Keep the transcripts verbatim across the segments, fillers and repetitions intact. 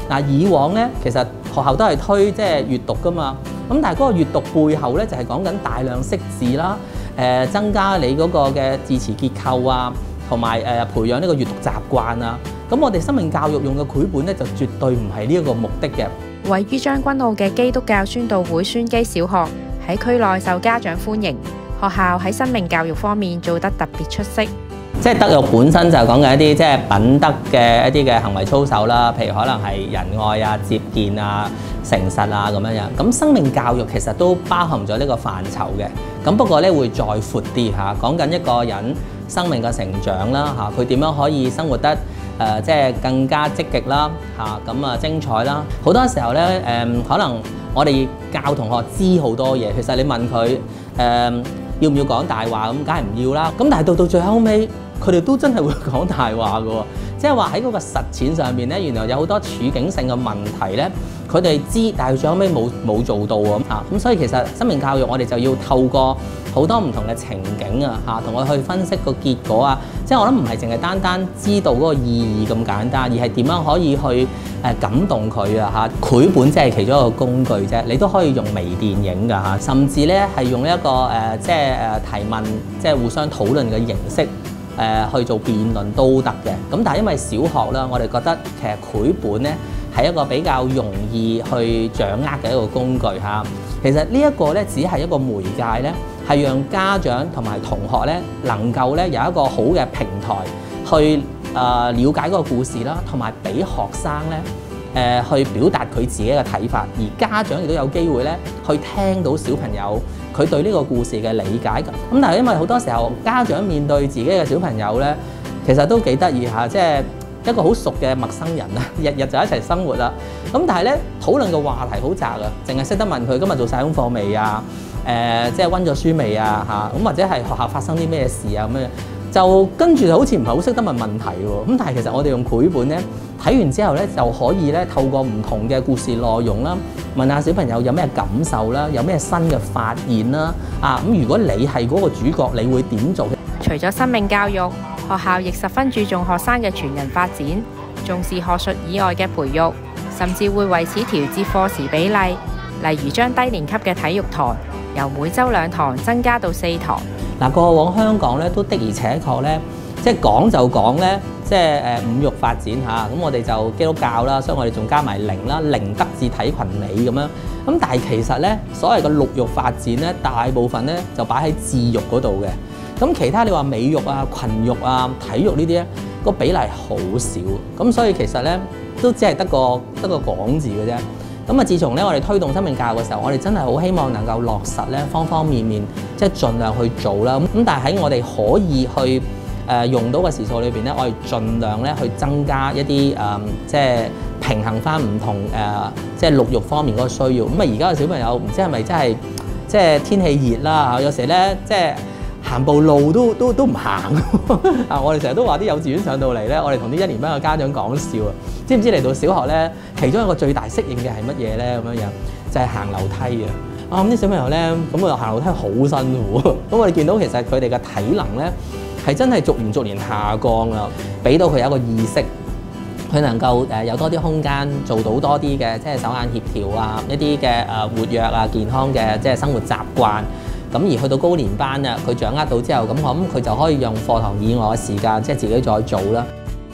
嗱，以往咧其實學校都係推即係閱讀㗎嘛，咁但係嗰個閱讀背後咧就係講緊大量識字啦，誒增加你嗰個嘅字詞結構啊，同埋誒培養呢個閱讀習慣啊。咁我哋生命教育用嘅繪本咧就絕對唔係呢一個目的嘅。 位於將軍澳嘅基督教宣道會宣基小學喺區內受家長歡迎，學校喺生命教育方面做得特別出色。 即係德育本身就講緊一啲即係品德嘅一啲嘅行為操守啦，譬如可能係仁愛啊、節儉啊、誠實啊咁樣樣。咁生命教育其實都包含咗呢個範疇嘅。咁不過咧會再闊啲嚇，講緊一個人生命嘅成長啦嚇，佢點樣可以生活得誒、呃、即係更加積極啦嚇，咁啊精彩啦。好多時候咧誒、呃，可能我哋教同學知好多嘢，其實你問佢誒、呃、要唔要講大話咁，梗係唔要啦。咁但係到到最後尾，佢哋都真係會講大話嘅喎，即係話喺嗰個實踐上面咧，原來有好多處境性嘅問題咧，佢哋知，但係最後尾冇冇做到喎嚇。咁所以其實生命教育我哋就要透過好多唔同嘅情景啊嚇，同佢去分析個結果啊。即係我諗唔係淨係單單知道嗰個意義咁簡單，而係點樣可以去誒感動佢啊嚇。繪本即係其中一個工具啫，你都可以用微電影㗎嚇，甚至咧係用一個誒即係誒提問，即係互相討論嘅形式。誒去做辯論都得嘅，咁但係因為小學啦，我哋覺得其實繪本咧係一個比較容易去掌握嘅一個工具嚇。其實呢一個咧只係一個媒介咧，係讓家長同埋同學咧能夠咧有一個好嘅平台去誒了解嗰個故事啦，同埋俾學生咧誒去表達佢自己嘅睇法，而家長亦都有機會咧去聽到小朋友佢對呢個故事嘅理解㗎。咁但係因為好多時候家長面對自己嘅小朋友咧，其實都幾得意嚇，即係一個好熟嘅陌生人啊，日日就一齊生活啦。咁但係咧討論嘅話題好窄啊，淨係識得問佢今日做晒功課未啊？誒、呃，即係溫咗書未啊？嚇，咁或者係學校發生啲咩事啊咁樣，就跟住就好似唔係好識得問問題喎。咁但係其實我哋用繪本咧睇完之後咧，就可以咧透過唔同嘅故事內容啦，問下小朋友有咩感受啦，有咩新嘅發現啦。啊，咁如果你係嗰個主角，你會點做？ 除咗生命教育，學校亦十分注重學生嘅全人發展，重視學術以外嘅培育，甚至會為此調節課時比例，例如將低年級嘅體育堂由每週兩堂增加到四堂。 嗱，過往香港咧都的而且確咧，即係講就講咧，即係誒五育發展嚇，咁我哋就基督教啦，所以我哋仲加埋靈啦，靈德智體群美咁樣。咁但係其實咧，所謂嘅六育發展咧，大部分咧就擺喺智育嗰度嘅。咁其他你話美育啊、群育啊、體育呢啲咧，個比例好少。咁所以其實咧都只係得個得個講字嘅啫。咁啊，自從咧我哋推動生命教育嘅時候，我哋真係好希望能夠落實咧方方面面，即係盡量去做啦。咁但係喺我哋可以去誒用到嘅時數裏邊咧，我哋盡量咧去增加一啲誒、呃，即係平衡翻唔同誒、呃，即係六育方面嗰個需要。咁啊，而家嘅小朋友唔知係咪真係即係天氣熱啦，有時咧即係行步路都都都唔行啊！我哋成日都話啲幼稚園上到嚟咧，我哋同啲一年班嘅家長講笑啊，知唔知嚟到小學咧，其中一個最大適應嘅係乜嘢咧？咁樣樣就係、是、行樓梯啊！啊咁啲小朋友咧，咁啊行樓梯好辛苦。咁我哋見到其實佢哋嘅體能咧係真係逐年逐年下降啦，俾到佢有一個意識，佢能夠誒有多啲空間做到多啲嘅即係手眼協調啊，一啲嘅誒活躍啊、健康嘅即係生活習慣。咁而去到高年班啊，佢掌握到之後，咁我諗佢就可以用課堂以外嘅時間，即係自己再做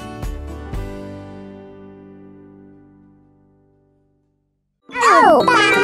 啦。Oh,